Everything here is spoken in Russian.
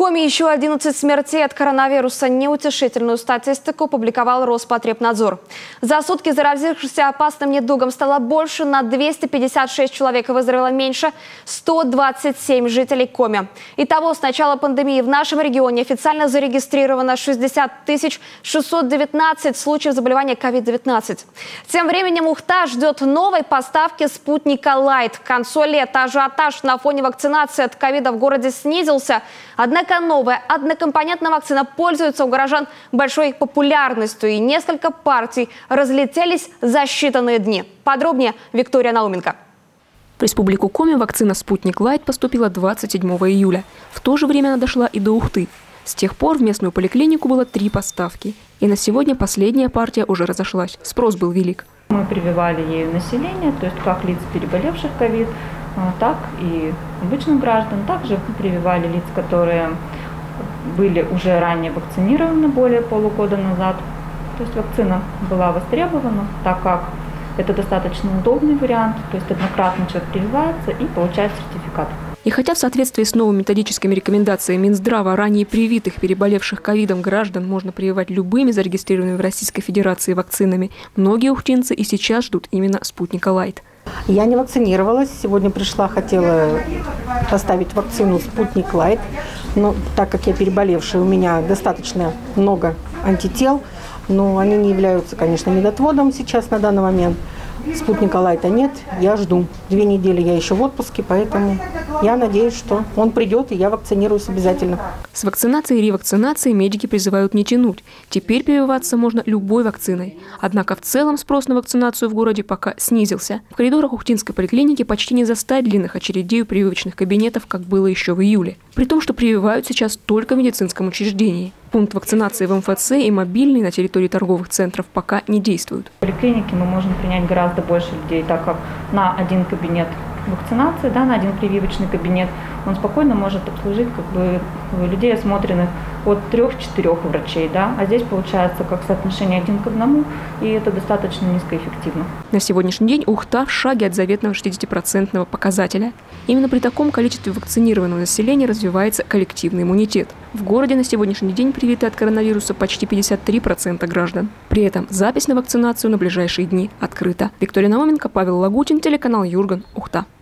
Коми еще 11 смертей от коронавируса. Неутешительную статистику публиковал Роспотребнадзор. За сутки заразившихся опасным недугом стало больше на 256 человек и выздоровело меньше 127 жителей Коми. Итого, с начала пандемии в нашем регионе официально зарегистрировано 60 619 случаев заболевания COVID-19. Тем временем Ухта ждет новой поставки спутника Лайт. К концу лета ажиотаж на фоне вакцинации от ковида в городе снизился. Однако новая однокомпонентная вакцина пользуется у горожан большой популярностью, и несколько партий разлетелись за считанные дни. Подробнее Виктория Науменко. В Республику Коми вакцина «Спутник Лайт» поступила 27 июля. В то же время она дошла и до Ухты. С тех пор в местную поликлинику было 3 поставки. И на сегодня последняя партия уже разошлась. Спрос был велик. Мы прививали ею население, то есть как лиц, переболевших ковид, так и обычных граждан. Также прививали лиц, которые были уже ранее вакцинированы более полугода назад. То есть вакцина была востребована, так как это достаточно удобный вариант. То есть однократно человек прививается и получает сертификат. И хотя в соответствии с новыми методическими рекомендациями Минздрава ранее привитых, переболевших ковидом граждан можно прививать любыми зарегистрированными в Российской Федерации вакцинами, многие ухтинцы и сейчас ждут именно спутника Лайт. Я не вакцинировалась. Сегодня пришла, хотела поставить вакцину «Спутник Лайт». Но так как я переболевшая, у меня достаточно много антител. Но они не являются, конечно, медотводом сейчас на данный момент. Спутника Лайта нет, я жду. 2 недели я еще в отпуске, поэтому я надеюсь, что он придет, и я вакцинируюсь обязательно. С вакцинацией и ревакцинацией медики призывают не тянуть. Теперь прививаться можно любой вакциной. Однако в целом спрос на вакцинацию в городе пока снизился. В коридорах Ухтинской поликлиники почти не застать длинных очередей у прививочных кабинетов, как было еще в июле. При том, что прививают сейчас только в медицинском учреждении. Пункт вакцинации в МФЦ и мобильный на территории торговых центров пока не действуют. В поликлинике мы можем принять гораздо больше людей, так как на один кабинет вакцинации, на один прививочный кабинет, он спокойно может обслужить людей, осмотренных от 3-4 врачей. А здесь получается как соотношение 1 к 1, и это достаточно низкоэффективно. На сегодняшний день Ухта в шаге от заветного 60% показателя. Именно при таком количестве вакцинированного населения развивается коллективный иммунитет. В городе на сегодняшний день привиты от коронавируса почти 53% граждан. При этом запись на вакцинацию на ближайшие дни открыта. Виктория Науменко, Павел Лагутин, телеканал Юрган, Ухта.